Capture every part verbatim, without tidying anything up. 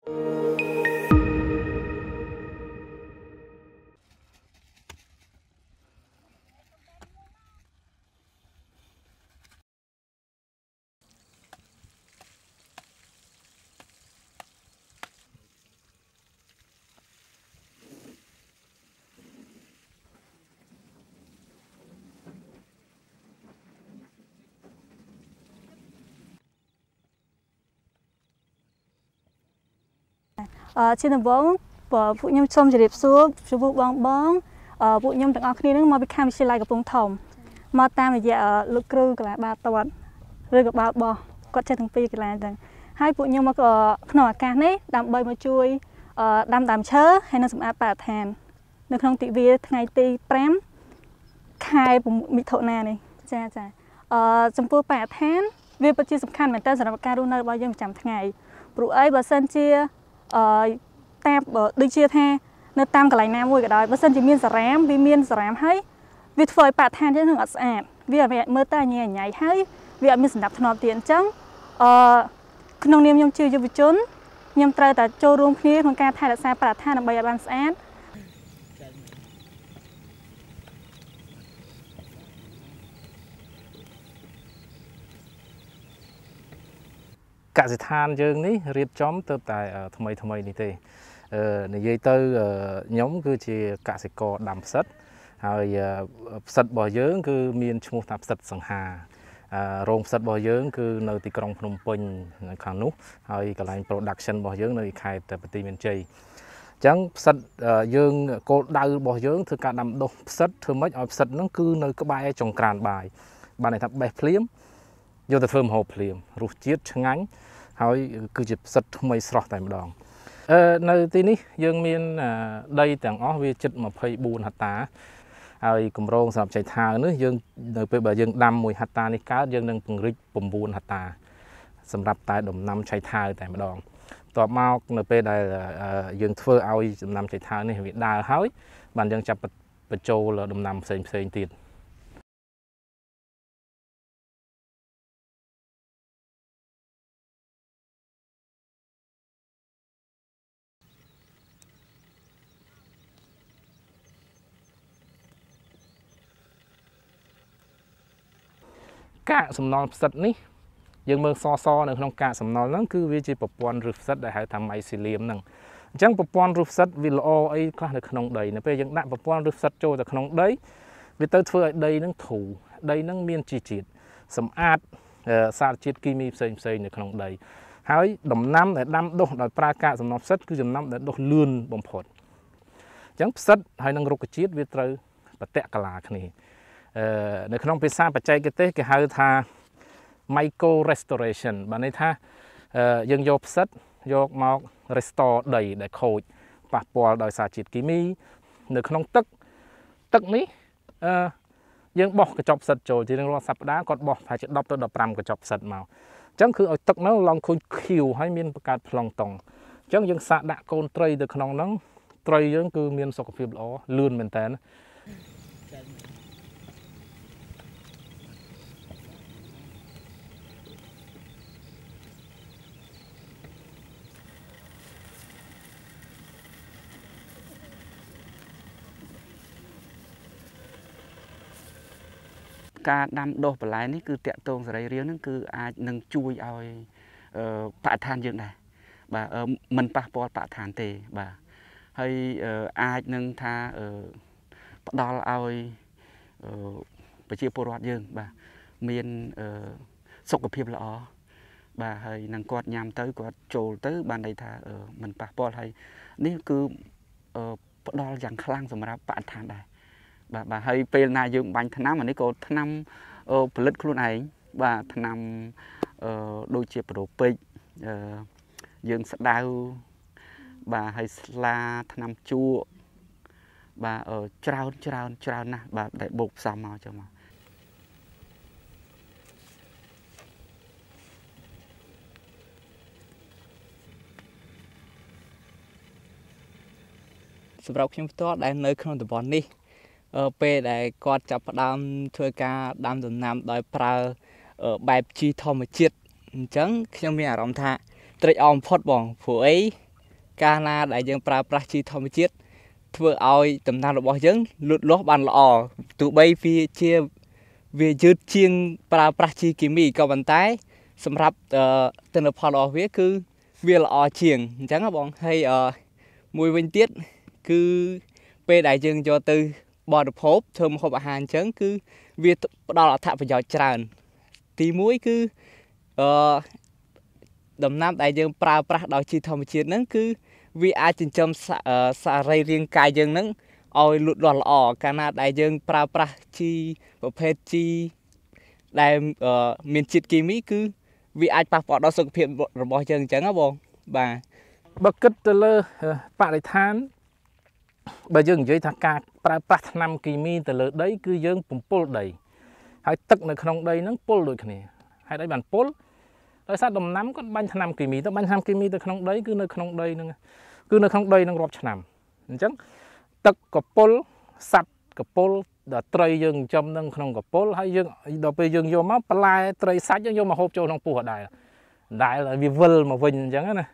trên đường vốn phụ nhung xôm chỉ đẹp xuống chú vụ bong bong phụ nhung từng ở khi nước mà bị cam xì lạiกับKompong Thom mà ta mà giờ lục cừu cái là ba tuần rồiกับba bò có chơi thằng pi cái là rằng hai phụ nhung mà có nọ cá đấy đầm bơi mà chui đầm đầm chớ hay nó sắm áp bà thàn nó không tị vi ngày tị prém khai bụng bị thổ nà này cha cha trong phố bà thàn vì bất chi sắm khăn mà ta sẽ làm cá đu nơi bao nhiêu trăm ngày bữa ấy bà sân chia tam đi chia tha nơi tam cái này nam vui cái đó bà sân chỉ miên sả rám vì miên sả rám hay vì phơi bà than chứ không sạch vì ở mẹ mơ ta nhẹ nhảy hay vì ở miên sắm đập thằng tiền trắng nông niệm nhung chưa vô trốn nhung trời ta trôi rung kia con ca thay là sao bà than là bây giờ ban sáng cả sự than dương ní riết chóm từ tại tham mây tham mây ní thế này dây từ nhóm cứ chỉ cả sự co đầm sắt rồi sắt bò dướng cứ miền trung tháp sắt sằng hà rồng sắt bò dướng cứ nơi tì krong Phnom Penh khang nút rồi cái line production bò dướng nơi khai tại tì miền Tây chẳng sắt dương cô đau bò dướng thứ cả đầm đục sắt thứ mấy ở sắt nó cứ nơi cái bài trồng càn bài bài này thắp bài phím vô từ phơm hộp liềm rụt chiết ngắn hỏi cứ chụp sắt mấy sọt tại một đòn nơi tí ní dương miền đây tảng ó vi chật mà phơi bùn hạt tá rồi cùng rong sập chạy thang nữa dương nơi bây giờ dương đâm mùi hạt tá ní cá dương đang từng rít bùn bùn hạt tá sầm đập tại đầm năm chạy thang tại một đònต่อมาnơi bây giờ dương phơi ao đầm năm chạy thang này bị đa hỏi bạn dương chập bật trâu là đầm năm xây xây tiền cả sầm nón sắt ní dương mương so soในក្នុងការសំណល់ហ្នឹងគឺវាជាប្រព័ន្ធរឹសសិតដែលហៅថាម៉ៃស៊ីលៀមហ្នឹងអញ្ចឹងប្រព័ន្ធរឹសសិតវាល្អអីខ្លះនៅក្នុងដីនៅពេលយើងដាក់ប្រព័ន្ធរឹសសិតចូលទៅក្នុងដីវាទៅធ្វើឲ្យដីហ្នឹងធូរដីហ្នឹងមានជីជាតិសម្អាតសារជាតិគីមីផ្សេងផ្សេងនៅក្នុងដីហើយដំណាំដែលដាំដុះដោយប្រើការសំណល់ផ្សិតគឺដំណាំដែលដុះលឿនបំផុតអញ្ចឹងផ្សិតហើយនឹងរុក្ខជាតិវាត្រូវបតកលាគ្នានៅក្នុងភាសាបច្ចេកទេសគេហៅថា micro restoration បានន័យថាយើងយកផ្សិតយកមក restore ដីដែលខូចប៉ះពាល់ដោយសារជាតិគីមីនៅក្នុងទឹកទឹកនេះយើងបោះកញ្ចប់ផ្សិតចូលជារៀងរាល់សប្តាហ៍គាត់បោះប្រហែលជាដប់ទៅដប់ប្រាំកញ្ចប់ផ្សិតមកអញ្ចឹងគឺឲ្យទឹកនោះឡងខូចខៀវហើយមានបង្កើតប្លង់តុងអញ្ចឹងយើងសាកដាក់កូនត្រីទៅក្នុងហ្នឹងត្រីយើងគឺមានសុខភាពល្អលឿនមែនតើការដាំដុះបន្លែនេះគឺតាក់ទងសរីរាង្គហ្នឹងគឺអាចនឹងជួយឲ្យបរិស្ថានយើងដែរបាទមិនប៉ះពាល់បរិស្ថានទេបាទហើយអាចនឹងថាផ្ដល់ឲ្យប្រជាពលរដ្ឋយើងបាទមានសុខភាពល្អបាទហើយនឹងគាត់ញ៉ាំទៅគាត់ចូលទៅបានន័យថាមិនប៉ះពាល់ហើយនេះគឺផ្ដល់យ៉ាងខ្លាំងសម្រាប់បរិស្ថានដែរបាទបាទហើយពេលណាយើងបាញ់ថ្នាំអានេះក៏ថ្នាំផលិតខ្លួនឯងបាទថ្នាំដូចជាប្រូពេជ្រយើងស្ដៅបាទហើយស្លាថ្នាំជក់បាទច្រើនច្រើនច្រើនណាស់បាទដែលបូកផ្សំមកចឹងមកសម្រាប់ខ្ញុំផ្ទាល់ដែលនៅក្នុងតំបន់នេះពេលដែលគាត់ចាប់ផ្ដើមធ្វើការដាំដំណាំដោយប្រើបែបជីធម្មជាតិអញ្ចឹងខ្ញុំមានអារម្មណ៍ថាត្រេកអរបំផុតបងព្រោះអីកាលណាដែលយើងប្រើប្រាស់ជីធម្មជាតិធ្វើឲ្យដំណាំរបស់យើងលូតលាស់បានល្អទោះបីវាជាវាយឺតជាងប្រើប្រាស់ជីគីមីក៏ប៉ុន្តែសម្រាប់ទិន្នផលរបស់វាគឺវាល្អជាងអញ្ចឹងបងហើយមួយវិញទៀតគឺពេលដែលយើងយកទៅបរិភោគធ្វើម្ហូបអាហារអញ្ចឹងគឺវាផ្ដល់អត្ថប្រយោជន៍ច្រើនទីមួយគឺអឺដំណាំដែលយើងប្រើប្រាស់ដោយជីធម្មជាតិហ្នឹងគឺវាអាចចិញ្ចឹមសារីរាង្គកាយយើងហ្នឹងឲ្យលូតលាស់ល្អកាលណាដែលយើងប្រើប្រាស់ជីប្រភេទជីដែលមានជាតិគីមីគឺវាអាចប៉ះពាល់ដល់សុខភាពរបស់យើងអញ្ចឹងណាបងបាទបើគិតទៅលើបរិស្ថានបើយើងនិយាយថាការប្រើប្រាស់ថ្នាំគីមីទៅលើដីគឺយើងពំពុលដីហើយទឹកនៅក្នុងដីហ្នឹងពុលដូចគ្នាហេតុអីបានពុលដោយសារដំណាំគាត់បាញ់ថ្នាំគីមីទៅបាញ់ថ្នាំគីមីទៅក្នុងដីគឺនៅក្នុងដីហ្នឹងគឺនៅក្នុងដីហ្នឹងរាប់ឆ្នាំអញ្ចឹងទឹកកពុលសัตว์កពុលដល់ត្រីយើងចិញ្ចឹមនឹងក្នុងកពុលហើយយើងដល់ពេលយើងយកមកបន្លែត្រីសាច់យើងយកមកហូបចូលក្នុងពោះអដែរដែលវាវិលមកវិញអញ្ចឹងណា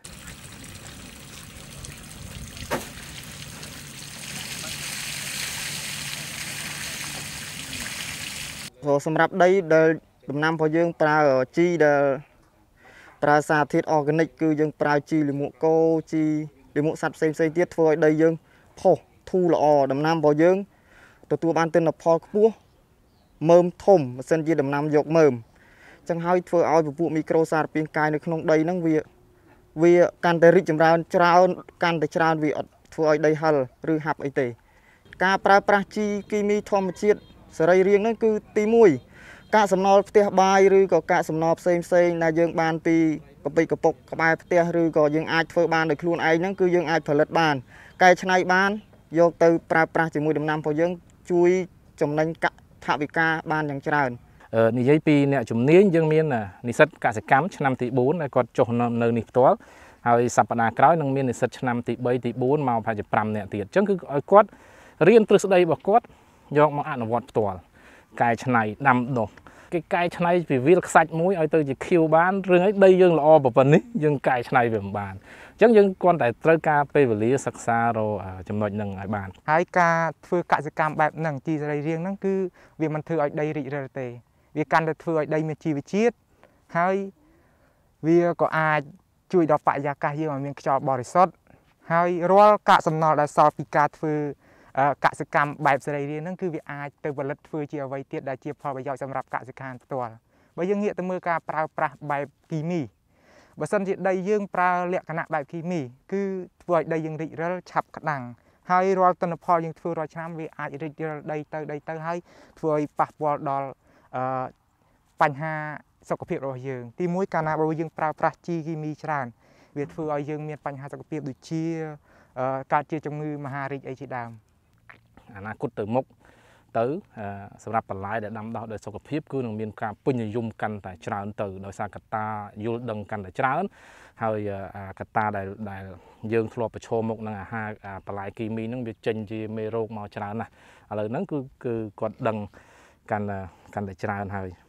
សម្រាប់ដីដែលដំណាំរបស់យើងប្រើជីដែលប្រើសារធាតុអอร์ហ្គានិកគឺយើងប្រើជីលាមកគោជីលាមកសត្វផ្សេងផ្សេងទៀតធ្វើឲ្យដីយើងផុសធូរល្អដំណាំរបស់យើងទទួលបានទិន្នផលខ្ពស់មើមធំបើសិនជាដំណាំយកមើមអញ្ចឹងហើយធ្វើឲ្យពពួកមីក្រូសារពាង្គកាយនៅក្នុងដីហ្នឹងវាវាកាន់តែរីកចម្រើនច្រើនកាន់តែច្រើនវាអត់ធ្វើឲ្យដីហិលឬហាប់អីទេការប្រើប្រាស់ជីគីមីធម្មជាតិសរីរាង្គហ្នឹងគឺទីមួយកាកសំណល់ផ្ទះបាយឬក៏កាកសំណល់ផ្សេងផ្សេងដែលយើងបានពីកពិកពុកក្បែរផ្ទះឬក៏យើងអាចធ្វើបានដោយខ្លួនឯងហ្នឹងគឺយើងអាចផលិតបានកែច្នៃបានយកទៅប្រើប្រាស់ជាមួយដំណាំរបស់យើងជួយចំណេញថវិកាបានយ៉ាងច្រើននិយាយពីអ្នកជំនាញយើងមាននិស្សិតកសិកម្មឆ្នាំទីបួនដែលគាត់ចុះនៅនេះផ្ទាល់ហើយសប្តាហ៍ក្រោយនឹងមាននិស្សិតឆ្នាំទីបីទីបួនមកប្រហែលជាប្រាំនាក់ទៀតអញ្ចឹងគឺឲ្យគាត់រៀនទ្រឹស្ដីរបស់គាត់យកមកអនុវត្តផ្ទាល់កែច្នៃដាំដុះគេកែច្នៃពីវាលខ្សាច់មួយឲ្យទៅជាខៀវបានរឿងអីដីយើងល្អប៉ុណ្ណេះយើងកែច្នៃវាមិនបានអញ្ចឹងយើងគ្រាន់តែត្រូវការពេលវេលាសិក្សារចំណុចហ្នឹងឲ្យបានហើយការធ្វើកសិកម្មបែបហ្នឹងជីសរីរាង្គហ្នឹងគឺវាមិនធ្វើឲ្យដីរីករាលទេវាកាន់តែធ្វើឲ្យដីមានជីវជាតិហើយវាក៏អាចជួយដល់បរិយាកាសយើងឲ្យមានខ្យល់បរិសុទ្ធហើយរាល់កាកសំណល់ដែលសល់ពីការធ្វើកសិកម្មបែបសរីរាង្គហ្នឹងគឺវាអាចទៅផលិតធ្វើជាអ្វីទៀតដែលជាផលប្រយោជន៍សម្រាប់កសិកម្មផ្ទាល់បើយើងងាកទៅមើលការប្រើប្រាស់បែបគីមីបើសិនជាដីយើងប្រើលក្ខណៈបែបគីមីគឺធ្វើឲ្យដីយើងរីករាលឆាប់ក្តាំងហើយរាល់ទិន្នផលយើងធ្វើរាល់ឆ្នាំវាអាចរីករាលដីទៅដីទៅហើយធ្វើឲ្យប៉ះពាល់ដល់បញ្ហាសុខភាពរបស់យើងទីមួយកាលណាបើយើងប្រើប្រាស់ជីគីមីច្រើនវាធ្វើឲ្យយើងមានបញ្ហាសុខភាពដូចជាកើតជាជំងឺមហារីកអីជាដើមអនាគតទៅមុខទៅសម្រាប់បន្លែដែលដាំដុះដោយសុខភាពគឺនឹងមានការពេញនិយមកាន់តែច្រើនទៅដោយសារកត្តាយល់ដឹងកាន់តែច្រើនហើយកត្តាដែលដែលយើងធ្លាប់ប្រឈមមុខនឹងអាហារបន្លែគីមីហ្នឹងវាចេញជាមេរោគមកច្រើនណាស់ឥឡូវហ្នឹងគឺគឺគាត់ដឹងកាន់កាន់តែច្រើនហើយ